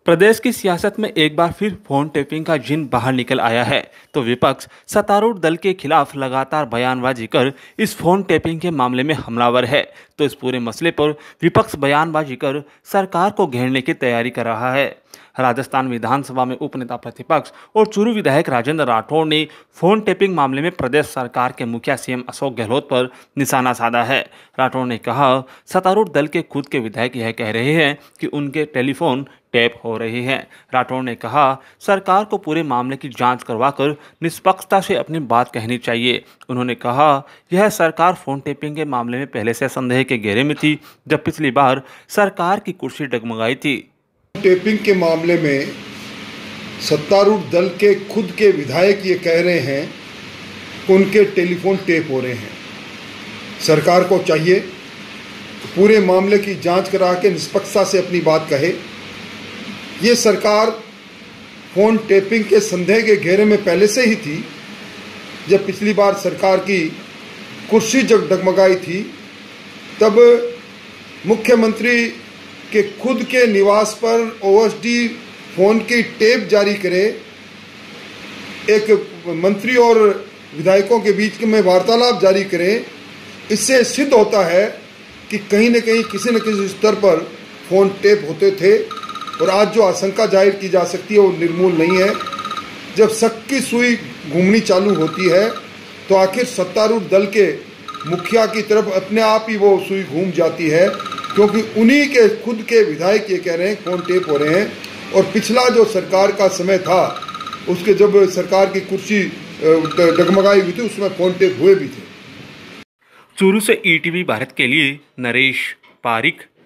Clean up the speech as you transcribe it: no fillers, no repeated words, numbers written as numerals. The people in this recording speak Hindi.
प्रदेश की सियासत में एक बार फिर फोन टेपिंग का जिन बाहर निकल आया है तो विपक्ष सत्तारूढ़ दल के खिलाफ लगातार बयानबाजी कर इस फोन टेपिंग के मामले में हमलावर है। तो इस पूरे मसले पर विपक्ष बयानबाजी कर सरकार को घेरने की तैयारी कर रहा है। राजस्थान विधानसभा में उपनेता प्रतिपक्ष और चूरू विधायक राजेंद्र राठौड़ ने फोन टेपिंग मामले में प्रदेश सरकार के मुखिया सीएम अशोक गहलोत पर निशाना साधा है। राठौड़ ने कहा, सत्तारूढ़ दल के खुद के विधायक यह कह रहे हैं कि उनके टेलीफोन टैप हो रही है। राठौड़ ने कहा, सरकार को पूरे मामले की जांच करवाकर निष्पक्षता से अपनी बात कहनी चाहिए। उन्होंने कहा, यह सरकार फोन टेपिंग के मामले में पहले से संदेह के घेरे में थी, जब पिछली बार सरकार की कुर्सी डगमगाई थी। टेपिंग के मामले में सत्तारूढ़ दल के खुद के विधायक ये कह रहे हैं कि उनके टेलीफोन टेप हो रहे हैं। सरकार को चाहिए पूरे मामले की जांच करा के निष्पक्षता से अपनी बात कहे। ये सरकार फोन टेपिंग के संदेह के घेरे में पहले से ही थी। जब पिछली बार सरकार की कुर्सी जब डगमगाई थी तब मुख्यमंत्री के खुद के निवास पर ओएसडी फोन की टेप जारी करे, एक मंत्री और विधायकों के बीच में वार्तालाप जारी करें। इससे सिद्ध होता है कि कहीं न कहीं किसी न किसी स्तर पर फोन टेप होते थे और आज जो आशंका जाहिर की जा सकती है वो निर्मूल नहीं है। जब शक की सुई घूमनी चालू होती है तो आखिर सत्तारूढ़ दल के मुखिया की तरफ अपने आप ही वो सुई घूम जाती है, क्योंकि उन्हीं के खुद के विधायक ये कह रहे हैं फोन टेप हो रहे हैं। और पिछला जो सरकार का समय था उसके जब सरकार की कुर्सी डगमगाई हुई थी उसमें फोन टेप हुए भी थे। चूरू से ईटीवी भारत के लिए नरेश पारिक।